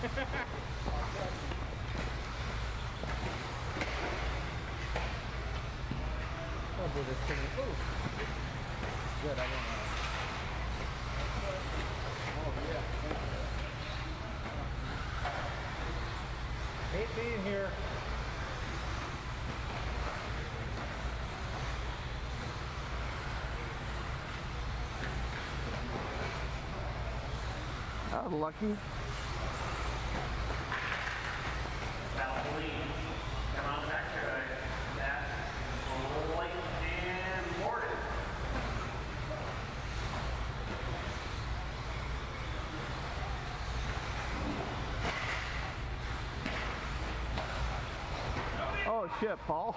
I'll do this thing. Ooh. Good, I didn't know. Oh, yeah. Hate being here. That was lucky. Blythe. Come on back to that. Blythe and Morton. Oh shit, Paul.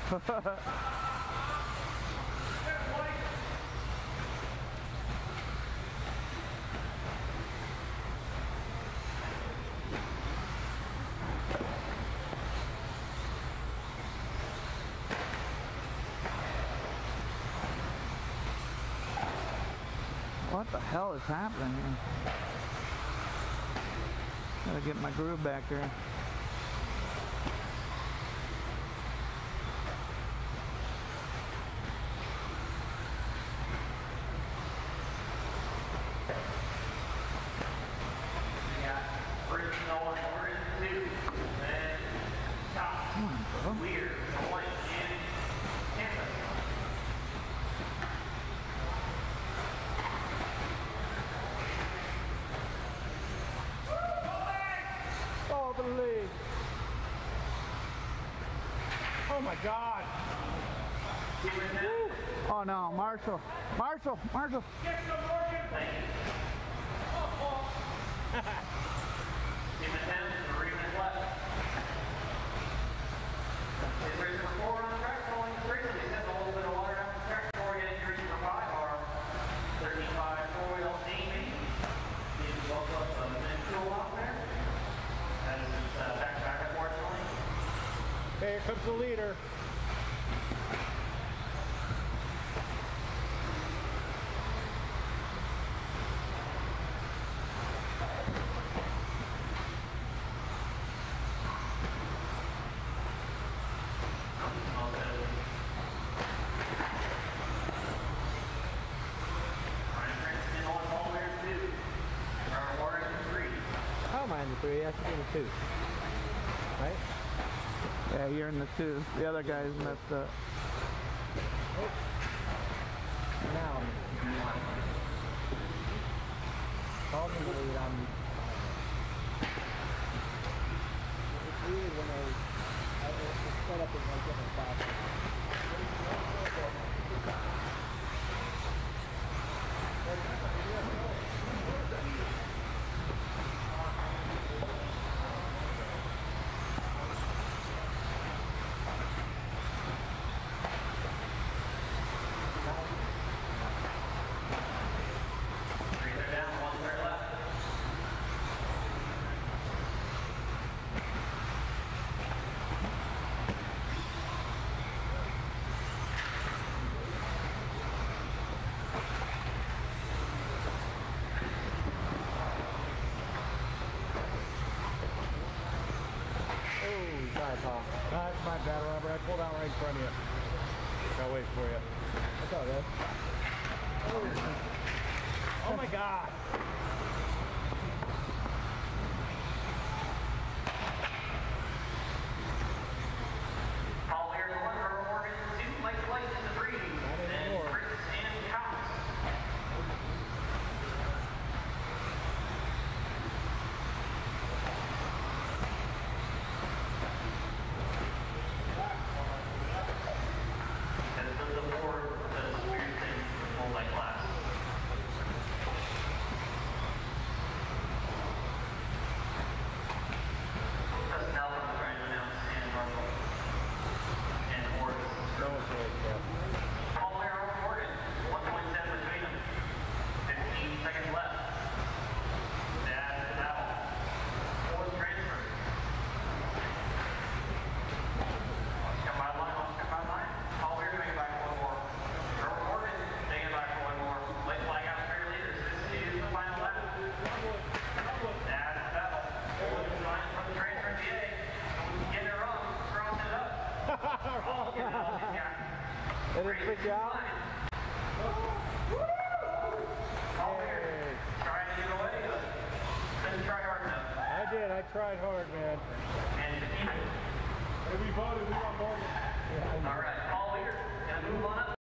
What the hell is happening here? Gotta get my groove back here. Original and two, then top, weird, one, and campus. Oh, Blythe. Oh my God. Oh no, Marshall. Marshall. Get some more campaign. Team of 10, 3 minutes left. It's race number 4 on the track, rolling the race. They sent a little bit of water down the track before getting to race number 5 are 35 four-wheel Amy. He's both up a minute fuel out there. That is back, unfortunately. Okay, here comes the leader. How am I in the 3? I have to be in the 2. Right? Yeah, you're in the 2. The other guy's messed up. Now I'm call me the lead. It's weird when it's set up in like different classes. That's my bad, Robert. I pulled out right in front of you. I'll wait for you. That's all good. Oh my God! Paul here, the 1, Earl Morgan, 2, Mike Blythe in the 3, then Chris and Counts. Take you out? Hey. Trying to get away, but couldn't try hard enough. I did. I tried hard, man. And Hey, we voted. We got more.